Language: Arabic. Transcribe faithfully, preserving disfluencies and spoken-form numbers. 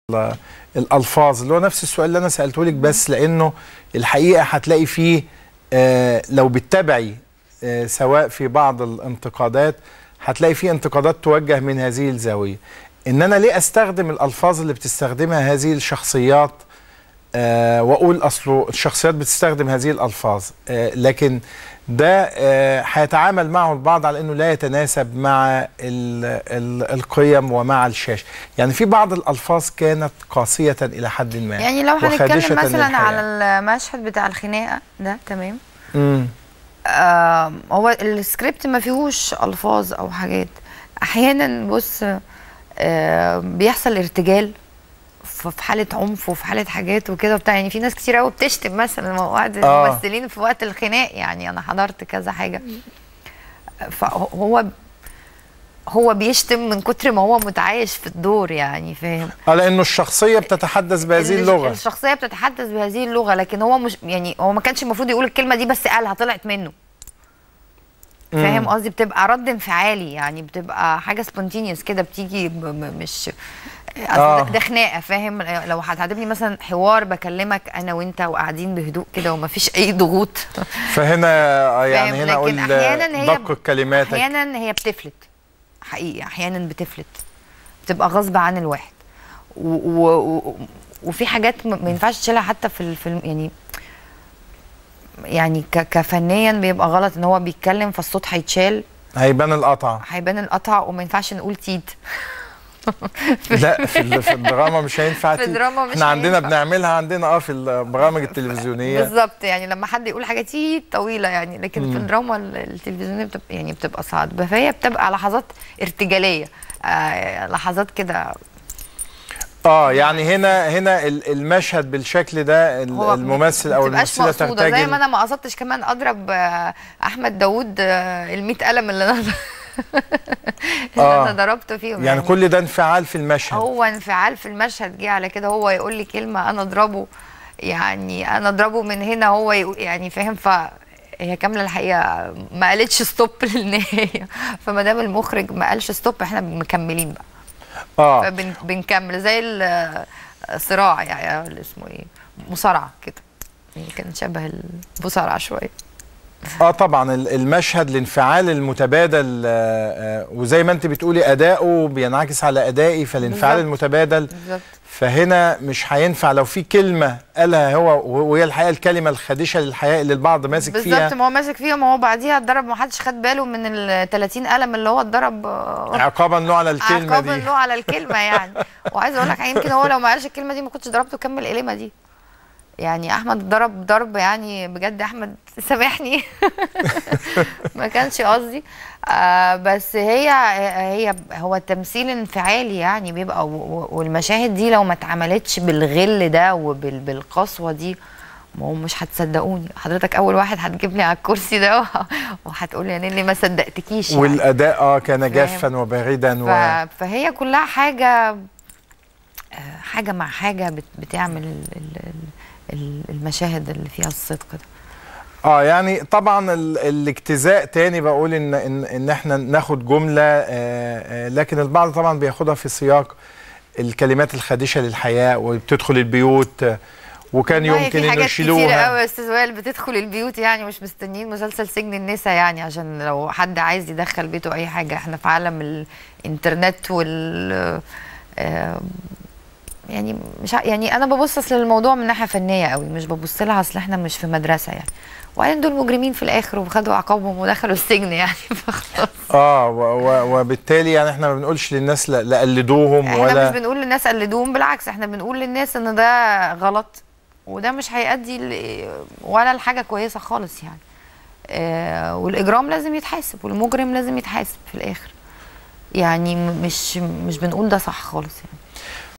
الألفاظ اللي هو نفس السؤال اللي أنا سألته لك، بس لأنه الحقيقة هتلاقي فيه آه لو بتتابعي آه سواء في بعض الانتقادات هتلاقي فيه انتقادات توجه من هذه الزاوية، إن أنا ليه أستخدم الألفاظ اللي بتستخدمها هذه الشخصيات آه وأقول أصله الشخصيات بتستخدم هذه الألفاظ، آه لكن ده آه هيتعامل معه البعض على أنه لا يتناسب مع ال ال القيم ومع الشاشة. يعني في بعض الألفاظ كانت قاسية إلى حد ما، يعني لو هنتكلم مثلا للحياة. على المشهد بتاع الخناقة ده، تمام. امم آه هو السكريبت ما فيهوش ألفاظ أو حاجات. أحيانا بص آه بيحصل ارتجال في حالة عنف وفي حالة حاجات وكده وبتاع. يعني في ناس كتير قوي بتشتم مثلا وقت الممثلين آه. في وقت الخناق. يعني أنا حضرت كذا حاجة، فهو هو بيشتم من كتر ما هو متعايش في الدور، يعني فاهم؟ اه لانه الشخصيه بتتحدث بهذه اللغه. الشخصيه بتتحدث بهذه اللغه، لكن هو مش يعني هو ما كانش المفروض يقول الكلمه دي، بس قالها طلعت منه. فاهم قصدي؟ بتبقى رد انفعالي، يعني بتبقى حاجه سبونتينيوس كده بتيجي مش آه. ده خناقه. فاهم؟ لو هتعجبني مثلا حوار بكلمك انا وانت وقاعدين بهدوء كده ومفيش اي ضغوط، فهنا يعني هنا اقول دقق كلماتك. احيانا هي بتفلت حقيقي، احيانا بتفلت بتبقى غصب عن الواحد، و و وفي حاجات ما ينفعش تشيلها حتى في الفيلم. يعني يعني كفنيا بيبقى غلط ان هو بيتكلم فالصوت هيتشال، هيبان القطع هيبان القطع وما ينفعش نقول تيت. لا في, في الدراما مش هينفع في الدراما مش احنا عندنا هينفع. بنعملها عندنا اه في البرامج التلفزيونيه بالظبط. يعني لما حد يقول حاجه تيت طويله يعني، لكن مم. في الدراما التلفزيونيه بتبقى يعني بتبقى صعبه، فهي بتبقى لحظات ارتجاليه، آه لحظات كده. اه يعني هنا هنا المشهد بالشكل ده الممثل او الممثله ترتجل. زي ما انا ما قصدتش كمان اضرب احمد داوود المية قلم اللي انا اللي آه. انا ضربته فيهم. يعني, يعني كل ده انفعال في المشهد. هو انفعال في المشهد جه على كده، هو يقول لي كلمه انا اضربه، يعني انا اضربه من هنا هو يقول، يعني فاهم؟ ف هي كامله الحقيقه ما قالتش ستوب للنهايه، فما دام المخرج ما قالش ستوب احنا مكملين بقى. اه فبنكمل زي الصراع، يعني اللي اسمه ايه، مصارعه كده، يعني كان شبه المصارعه شويه. اه طبعا المشهد الانفعال المتبادل، آه وزي ما انت بتقولي اداؤه بينعكس على ادائي، فالانفعال بالزبط. المتبادل بالزبط. فهنا مش هينفع لو في كلمه قالها هو، وهي الحقيقه الكلمه الخادشه للحياه اللي البعض ماسك بالزبط. فيها. بالظبط، ما هو ماسك فيها، ما هو بعديها اتضرب، ما حدش خد باله من ال ثلاثين قلم اللي هو اتضرب عقابا له على الكلمه عقابا دي. عقابا له على الكلمه يعني. وعايزه اقول لك يمكن هو لو ما قالش الكلمه دي ما كنتش ضربته كمل القلمه دي. يعني احمد ضرب ضرب، يعني بجد احمد سامحني ما كانش قصدي. آه بس هي هي هو التمثيل انفعالي يعني بيبقى، والمشاهد دي لو ما اتعملتش بالغل ده وبالقسوه دي ما هو مش هتصدقوني. حضرتك اول واحد هتجيب لي على الكرسي ده وهتقول لي يعني ما صدقتكيش يعني. والاداء اه كان جافا وباردا و... فهي كلها حاجه حاجه مع حاجه بتعمل ال ال المشاهد اللي فيها الصدق ده. اه يعني طبعا الاجتزاء تاني بقول ان ان, إن احنا ناخد جمله، آآ آآ لكن البعض طبعا بياخدها في سياق الكلمات الخادشه للحياه وبتدخل البيوت، وكان يمكن انه يشيلوها. في حاجات كتير قوي يا استاذ وائل بتدخل البيوت، يعني مش مستنيين مسلسل سجن النساء يعني عشان لو حد عايز يدخل بيته اي حاجه. احنا في عالم الانترنت وال يعني مش يعني انا ببص اصل الموضوع من ناحيه فنيه قوي، مش ببص لها اصل احنا مش في مدرسه يعني. وبعدين دول مجرمين في الاخر وخدوا عقابهم ودخلوا السجن يعني فخلاص. اه وبالتالي يعني احنا ما بنقولش للناس لا, لا قلدوهم احنا ولا احنا مش بنقول للناس قلدوهم، بالعكس احنا بنقول للناس ان ده غلط وده مش هيؤدي ولا لحاجه كويسه خالص يعني. آه والاجرام لازم يتحاسب والمجرم لازم يتحاسب في الاخر. يعني مش مش بنقول ده صح خالص يعني.